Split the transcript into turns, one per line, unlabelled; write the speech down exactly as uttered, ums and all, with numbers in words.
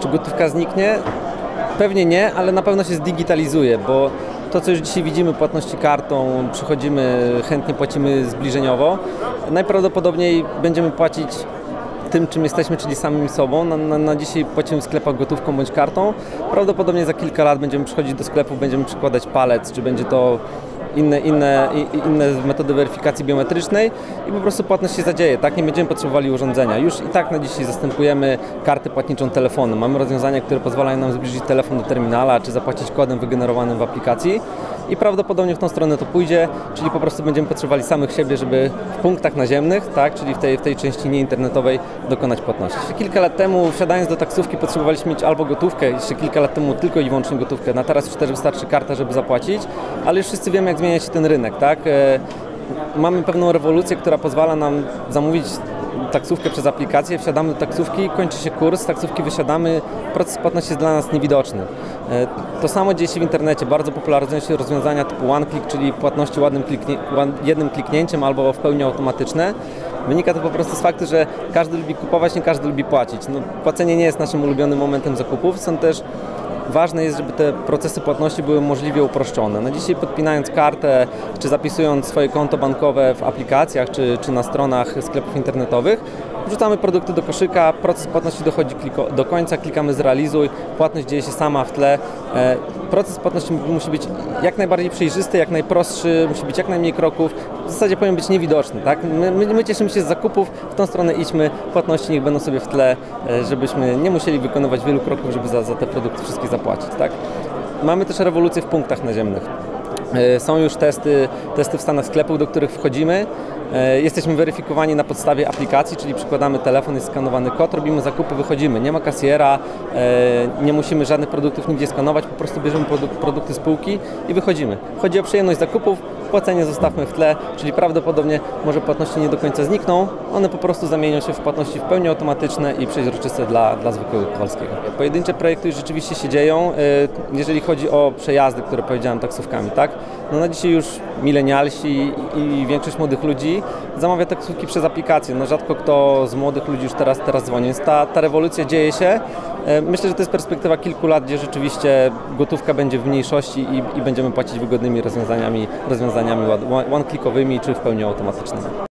Czy gotówka zniknie? Pewnie nie, ale na pewno się zdigitalizuje, bo to, co już dzisiaj widzimy, płatności kartą, przychodzimy, chętnie płacimy zbliżeniowo, najprawdopodobniej będziemy płacić tym, czym jesteśmy, czyli samym sobą. Na, na, na dzisiaj płacimy w sklepach gotówką bądź kartą. Prawdopodobnie za kilka lat będziemy przychodzić do sklepu, będziemy przykładać palec, czy będzie to inne, inne, inne metody weryfikacji biometrycznej i po prostu płatność się zadzieje, tak? Nie będziemy potrzebowali urządzenia. Już i tak na dzisiaj zastępujemy kartę płatniczą telefonem. Mamy rozwiązania, które pozwalają nam zbliżyć telefon do terminala, czy zapłacić kodem wygenerowanym w aplikacji i prawdopodobnie w tą stronę to pójdzie, czyli po prostu będziemy potrzebowali samych siebie, żeby w punktach naziemnych, tak? Czyli w tej, w tej części nieinternetowej dokonać płatności. Jeszcze kilka lat temu, wsiadając do taksówki, potrzebowaliśmy mieć albo gotówkę, jeszcze kilka lat temu tylko i wyłącznie gotówkę. Na teraz już też wystarczy karta, żeby zapłacić, ale już wszyscy wiemy, jak zmienia się ten rynek, tak? Mamy pewną rewolucję, która pozwala nam zamówić taksówkę przez aplikację, wsiadamy do taksówki, kończy się kurs, z taksówki wysiadamy, proces płatności jest dla nas niewidoczny. To samo dzieje się w internecie, bardzo popularyzują się rozwiązania typu one click, czyli płatności ładnym kliknie, jednym kliknięciem albo w pełni automatyczne. Wynika to po prostu z faktu, że każdy lubi kupować, nie każdy lubi płacić. No, płacenie nie jest naszym ulubionym momentem zakupów, są też ważne jest, żeby te procesy płatności były możliwie uproszczone. No dzisiaj podpinając kartę, czy zapisując swoje konto bankowe w aplikacjach, czy, czy na stronach sklepów internetowych, wrzucamy produkty do koszyka, proces płatności dochodzi do końca, klikamy zrealizuj, płatność dzieje się sama w tle. Proces płatności musi być jak najbardziej przejrzysty, jak najprostszy, musi być jak najmniej kroków, w zasadzie powinien być niewidoczny. Tak? My, my, my cieszymy się z zakupów, w tą stronę idźmy, płatności niech będą sobie w tle, żebyśmy nie musieli wykonywać wielu kroków, żeby za, za te produkty wszystkie zapłacić. Tak? Mamy też rewolucję w punktach naziemnych. Są już testy, testy w stanach sklepów, do których wchodzimy. Jesteśmy weryfikowani na podstawie aplikacji, czyli przykładamy telefon, jest skanowany kod, robimy zakupy, wychodzimy. Nie ma kasjera, nie musimy żadnych produktów nigdzie skanować, po prostu bierzemy produkty z półki i wychodzimy. Chodzi o przyjemność zakupów, płacenie zostawmy w tle, czyli prawdopodobnie może płatności nie do końca znikną, one po prostu zamienią się w płatności w pełni automatyczne i przejrzyste dla, dla zwykłego Kowalskiego. Pojedyncze projekty już rzeczywiście się dzieją, jeżeli chodzi o przejazdy, które powiedziałem taksówkami, tak? No na dzisiaj już milenialsi i większość młodych ludzi zamawia taksówki przez aplikację. No rzadko kto z młodych ludzi już teraz, teraz dzwoni, więc ta, ta rewolucja dzieje się. Myślę, że to jest perspektywa kilku lat, gdzie rzeczywiście gotówka będzie w mniejszości i, i będziemy płacić wygodnymi rozwiązaniami, rozwiązaniami one-clickowymi czy w pełni automatycznymi.